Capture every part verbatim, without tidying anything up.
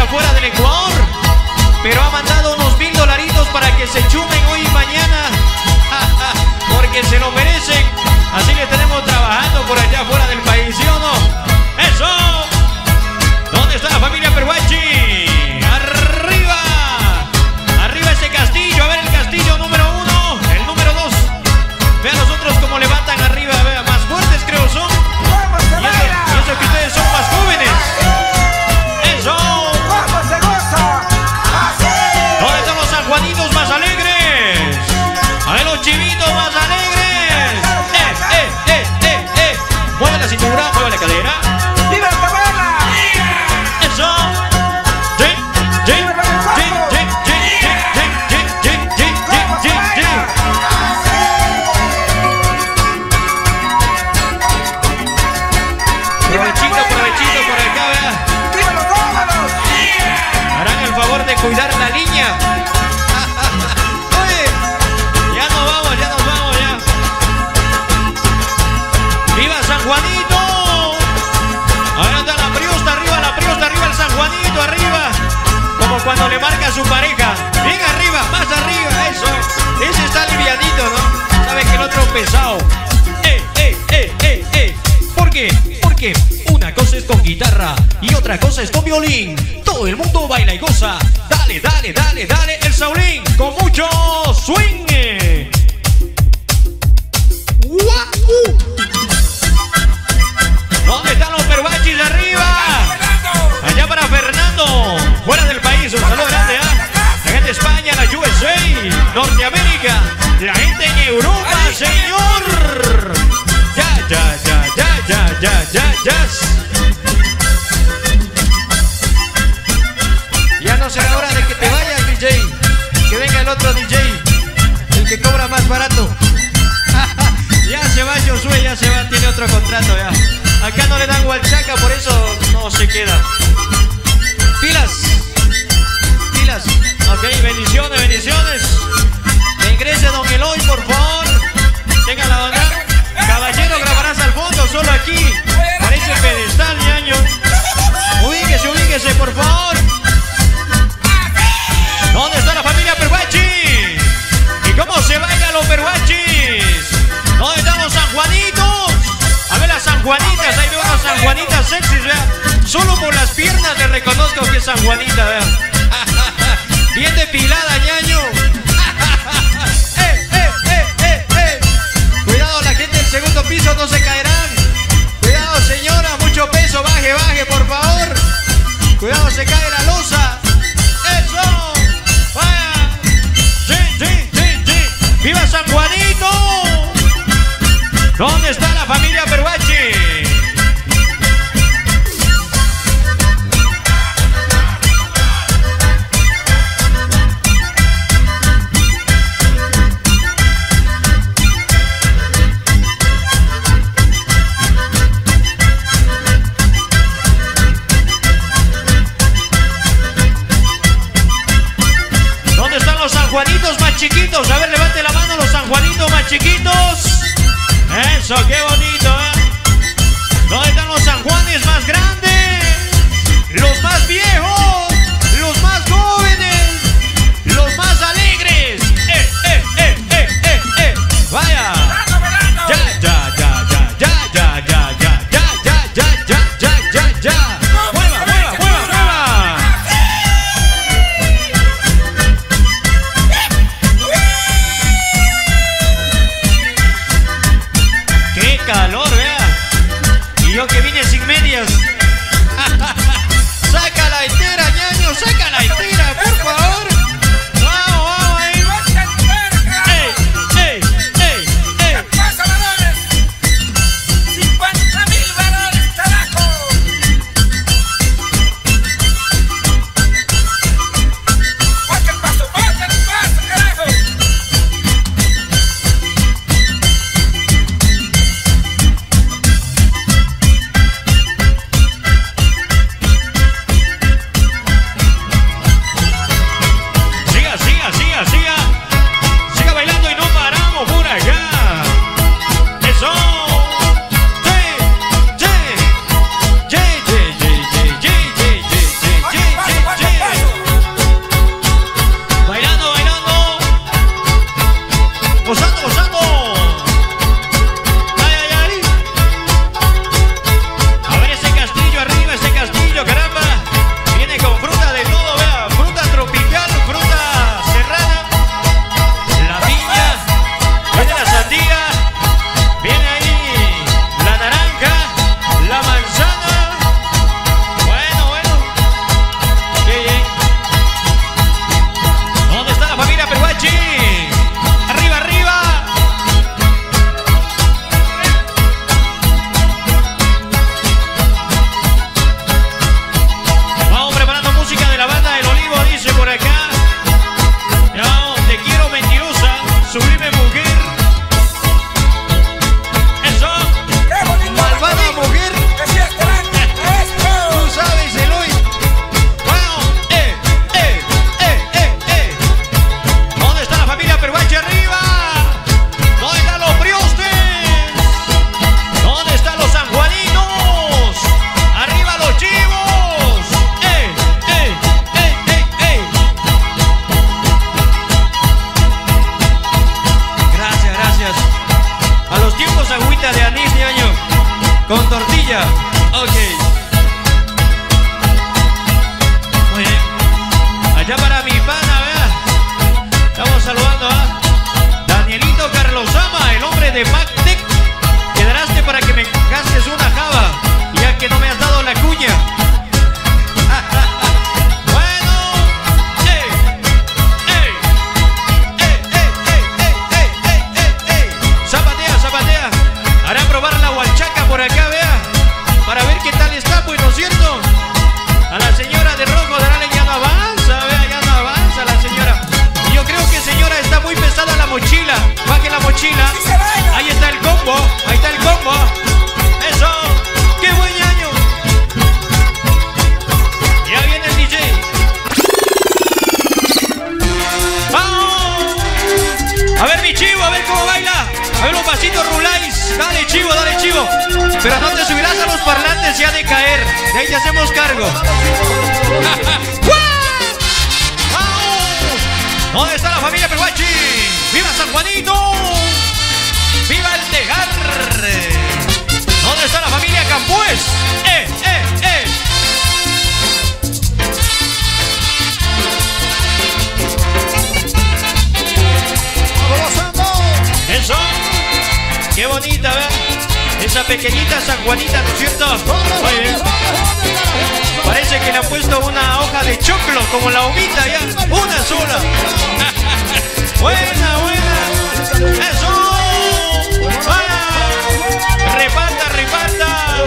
afuera del Ecuador, pero ha mandado unos mil dolaritos para que se chumen hoy y mañana, porque se lo merecen. Así le tenemos trabajando por allá afuera del país, ¿sí o no? ¡Eso! ¿Dónde está la familia Perhuachi? ¡Arriba! ¡Arriba ese castillo! A ver el castillo número uno, el número dos. Vean los otros cómo levantan arriba, vean, más fuertes creo son. Y eso, y eso que ustedes son más jóvenes. ¡Eso! ¿Dónde están los sanjuanitos más alegres? A ver los chivitos más alegres. ¡Eh, eh, eh, eh, eh! Mueve la cintura, mueve la cadera. ¡Eso! ¡Sí! ¡Sí! ¡Sí! ¡Sí! ¡Sí! ¡Sí! ¡Sí! ¡Sí! ¡Sí! Provechito, provechito por acá, vea. Harán el favor de cuidar la línea. Oye, ya nos vamos, ya nos vamos, ya. ¡Viva San Juanito! Ahora está la Priosta arriba, la Priosta arriba, el San Juanito arriba. Como cuando le marca a su pareja. Bien arriba, más arriba, eso. Ese está aliviadito, ¿no? Sabe que el otro pesado. ¡Eh, eh, eh, eh, eh! ¿Por qué? Porque una cosa es con guitarra y otra cosa es con violín. Todo el mundo baila y goza. Dale, dale, dale, dale, el Saulín con mucho swing. ¡Guau! ¿Dónde están los Perhuachis arriba? Allá para Fernando, fuera del país, un saludo grande, ¿ah? La gente de España, la U S A, Norteamérica, la gente en Europa, señor. Ya, ya, ya, ya, ya, ya, ya, ya. Ya no será hora de que te vayas, D J. Que venga el otro D J, el que cobra más barato. Ya se va Josué, ya se va, tiene otro contrato ya. Acá no le dan hualchaca, por eso no se queda. Pilas, pilas. Ok, bendiciones, bendiciones. Que ingrese Don Eloy, por favor. Tenga la bondad. Caballero, grabarás al fondo, solo aquí. Parece pedestal, ñaño. Ubíquese, ubíquese, por favor. ¿Dónde está la familia Perhuachi? ¿Y cómo se baila los Perhuachis? ¿Dónde están los sanjuanitos? A ver las sanjuanitas, ahí veo unas sanjuanitas sexys, vea. Solo por las piernas le reconozco que es sanjuanita, vea. Bien depilada, ñaño. eh, eh, eh, eh, eh. Cuidado, la gente del segundo piso no se caerán. Cuidado, señora, mucho peso, baje, baje, por favor. Cuidado, se cae la losa. ¡Eso! ¡Vaya! ¡Sí, sí, sí, sí! ¡Viva San Juanito! ¿Dónde está la familia Perhuachi? ¿Dónde están los sanjuanitos más chiquitos? A ver, levante la mano los sanjuanitos más chiquitos. Eso, qué bonito, ¿eh? ¿Dónde están los sanjuanes más grandes? Los más viejos, los más jóvenes, los más alegres. ¡Eh, eh, eh, eh, eh, eh! ¡Vaya! ¡Ya, ya, ya, ya, ya, ya, ya, ya, ya, ya, ya, ya, ya, ya, ya! ¡Mueva, mueva, mueva, mueva! ¡Qué calor, vea! Y yo que vine sin medias. ¡Saca la entera, ñaño! ¡Saca la entera, por favor! ¡Vamos, vamos ahí! ¡Ey, ey, ey, ey! cincuenta mil valores, carajo. ¡Baja el paso, baja el paso, carajo! ahí te hacemos cargo. ¿Dónde está la familia Peruachi? ¡Viva San Juanito! ¡Viva el Tejar! ¿Dónde está la familia Campués? ¡Eh, eh, eh! ¡Eso! ¡Qué bonita, ¿verdad? Esa pequeñita San Juanita, ¿no es cierto? Muy bien. Parece que le han puesto una hoja de choclo, como la humita ya. Una sola. Buena, buena. ¡Eso! ¡Vaya! ¡Reparta, reparta!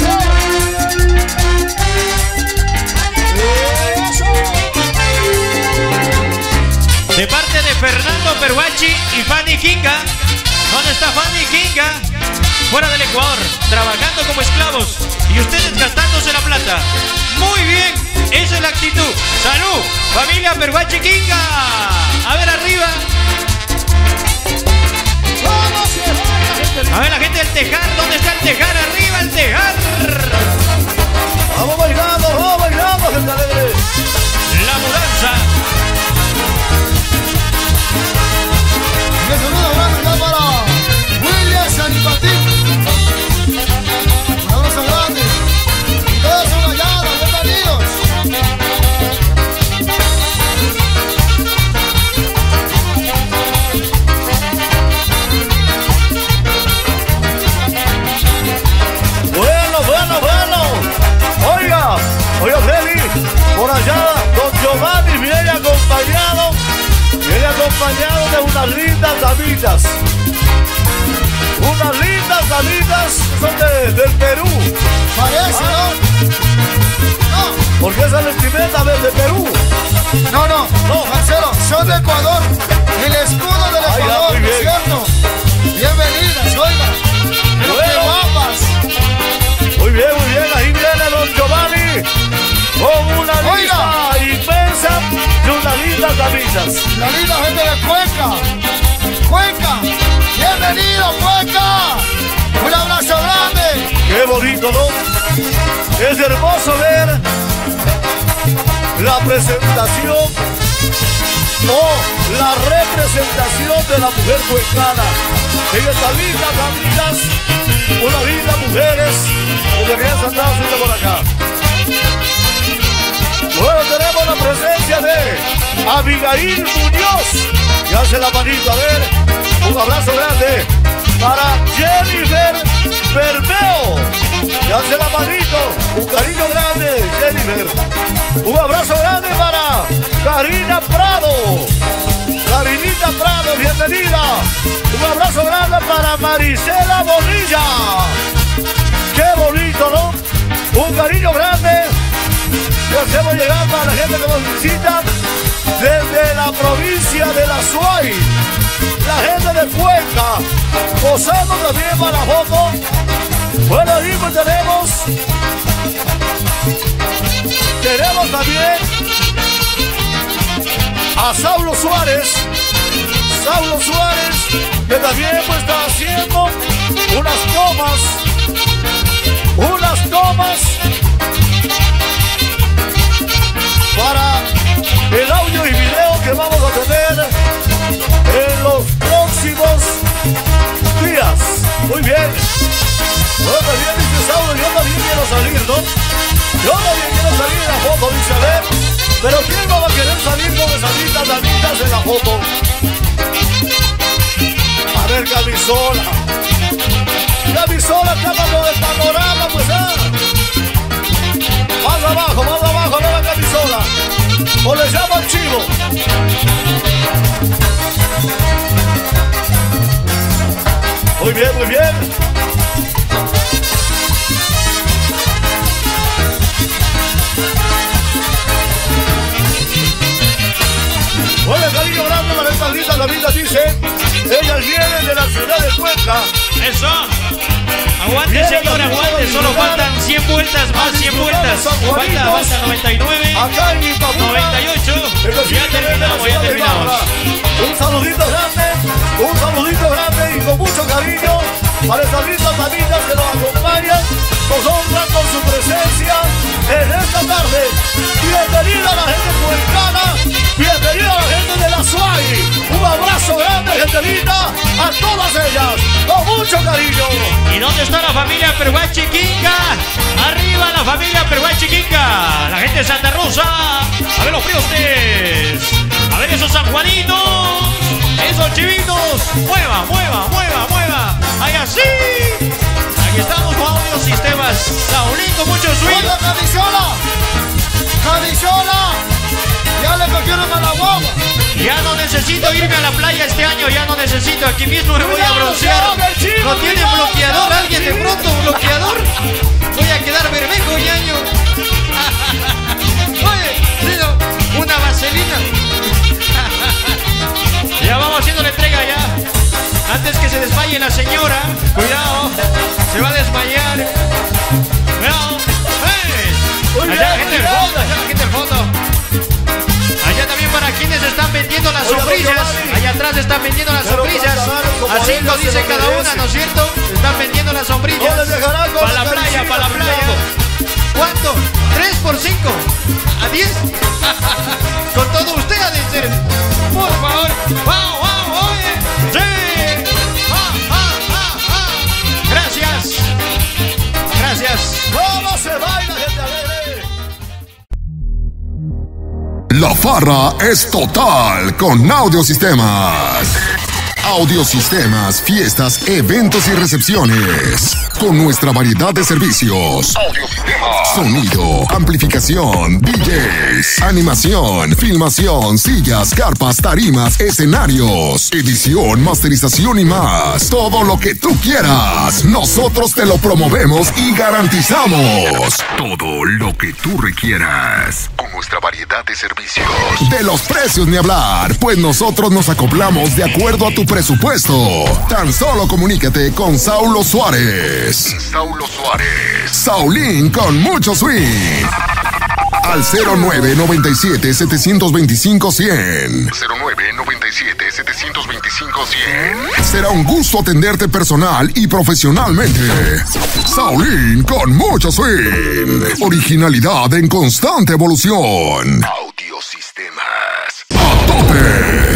De parte de Fernando Peruachi y Fanny Kinga. ¿Dónde está Fanny Kinga? Fuera del Ecuador, trabajando como esclavos y ustedes gastándose la plata. Muy bien, esa es la actitud. ¡Salud! ¡Familia Peruachi Kinga! A ver arriba. A ver la gente del Tejar, ¿dónde está el Tejar? ¡Arriba el Tejar! ¡Vamos bailando, vamos bailando, gente alegre! La mudanza. ¡Que saluda grande para William Sanipatín! ¡Un abrazo grande! ¡Todos son allá, bienvenidos! Bueno, bueno, bueno. Oiga, oiga, Feli, por allá, don Giovanni viene acompañado, viene acompañado de unas lindas damitas. Unas lindas damitas, son de, del Perú. Parece, ¿no? No. Porque esa vestimenta es de Perú. No, no, no, Marcelo, son de Ecuador. El escudo del Ecuador, ¿no es cierto? Bienvenidas, oiga. Pero bueno, qué guapas. Muy bien, muy bien, ahí viene don Giovanni con una lista inmensa de unas lindas damitas. La linda gente de Cuenca. Cuenca, bienvenido Cuenca. Un abrazo grande. Qué bonito, ¿no? Es hermoso ver la presentación o la representación de la mujer cuencana. En estas lindas damitas, unas lindas mujeres que deberían estar haciendo por acá. Luego tenemos la presencia de Abigail Muñoz. Y hace la manito, a ver, un abrazo grande para Jennifer Bermeo. Y hace la manito, un cariño grande, Jennifer. Un abrazo grande para Karina Prado. Karinita Prado, bienvenida. Un abrazo grande para Marisela Bonilla. Qué bonito, ¿no? Un cariño grande. Y hacemos llegar para la gente que nos visita desde la provincia de la Suay, la gente de Cuenca, posando también para la foto. Bueno, ahí pues tenemos, tenemos también a Saulo Suárez, Saulo Suárez, que también pues está haciendo unas tomas, unas tomas para el audio y video que vamos a tener en los próximos días. Muy bien. Bueno, también dice Saulo, yo también quiero salir, ¿no? Yo también quiero salir en la foto, dice, a ver. Pero ¿quién no va a querer salir con esas lindas damitas en la foto? A ver, camisola. Camisola, cámara del panorama, pues, ah. Más abajo, más abajo, a ver la camisola. O le llamo al chivo. Muy bien, muy bien. Bueno, cariño grande para estas lindas damitas, dice. Ellas vienen de la ciudad de Cuenca. Eso. Aguante, señor, aguante. Solo faltan cien vueltas más, cien vueltas. Falta, falta noventa y nueve, Acá en Ipapuca, noventa y ocho. Ya terminamos, ya terminamos. Un saludito grande, un saludito grande y con mucho cariño para estas lindas familias que nos acompañan, nos honran con su presencia en esta tarde. Bienvenida a la gente puercana, bienvenida a la gente de la Suárez. Un abrazo grande, gente linda, a todas ellas, con mucho cariño. ¿Y dónde está la familia Peruachiquinca? Arriba la familia Peruachiquinca, la gente de Santa Rosa. A ver los friostes, a ver esos sanjuaninos, esos chivitos. Mueva, mueva, mueva, mueva. Ahí así. Aquí estamos con Audio Sistemas. Saulín con mucho swing. Oiga, Camisola, Camisola, ya le cogieron a la guagua. Ya no necesito irme a la playa este año, ya no necesito, aquí mismo me voy a broncear. ¿No tiene bloqueador alguien de pronto? ¿Bloqueador? Voy a quedar bermejo, ñaño. Oye, Lino, una vaselina. Ya vamos haciendo la entrega ya. Antes que se desmaye la señora, cuidado, se va a desmayar. Cuidado. ¡Hey! Allá la gente del fondo, allá la gente del fondo. Allá también para quienes están vendiendo las sombrillas. Allá atrás están vendiendo las sombrillas. A cinco dice cada una, ¿no es cierto? Están vendiendo las sombrillas. Para la playa, para la playa. ¿Cuánto? ¿Tres por cinco? ¿A diez? Con todo usted ha de ser. Por favor. ¡Wow, wow! ¡Oye! ¡Sí! ¡Ah, ah, ah, ah! Gracias. Gracias. ¿Cómo se baila, gente alegre? La farra es total con Audiosistemas. Audiosistemas, fiestas, eventos y recepciones. Con nuestra variedad de servicios. Sonido, amplificación, D Js, animación, filmación, sillas, carpas, tarimas, escenarios, edición, masterización y más. Todo lo que tú quieras, nosotros te lo promovemos y garantizamos. Todo lo que tú requieras. Con nuestra variedad de servicios. De los precios ni hablar, pues nosotros nos acoplamos de acuerdo a tu presupuesto. Tan solo comunícate con Saulo Suárez. Saulo Suárez. Saulín con mucho swing. Al cero nueve noventa y siete, setecientos veinticinco, cien. cero nueve noventa y siete, setecientos veinticinco, cien. Será un gusto atenderte personal y profesionalmente. Saulín con mucho swing. Originalidad en constante evolución. Audiosistemas. ¡A tope!